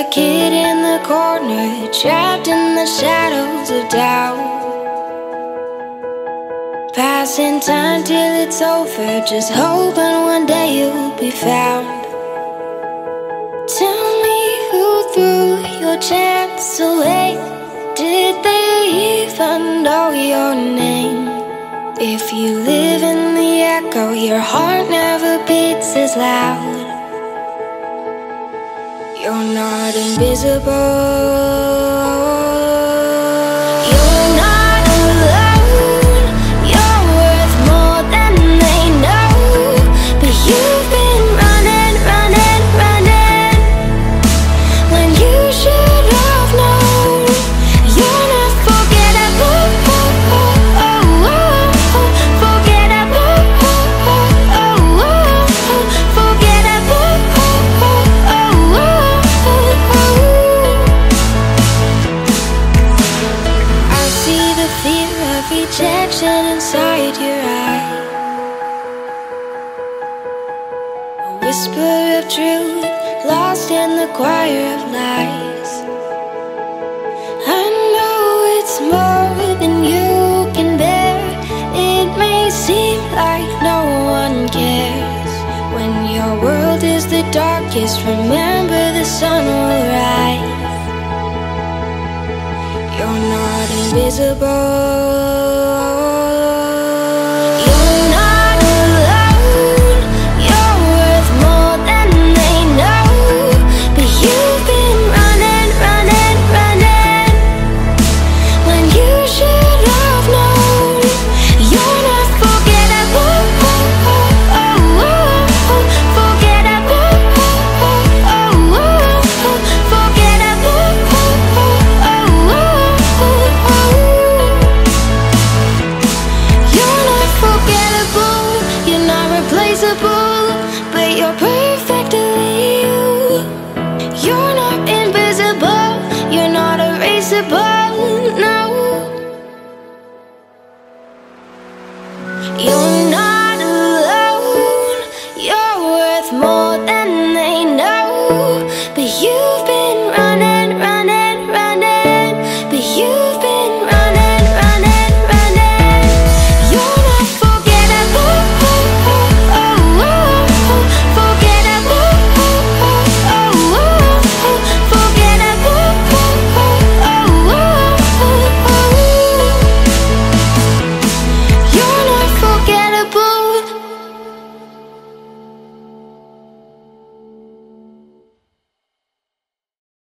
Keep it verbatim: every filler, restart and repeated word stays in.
a kid in the corner, trapped in the shadows of doubt, passing time till it's over, just hoping one day you'll be found. Tell me who threw your chance away. Did they even know your name? If you live in the echo, your heart never beats as loud. You're not invisible. Rejection inside your eye, a whisper of truth lost in the choir of lies. I know it's more than you can bear. It may seem like no one cares. When your world is the darkest, remember the sun will rise. You're not invisible. But you're perfectly you. You're not invisible, you're not erasable.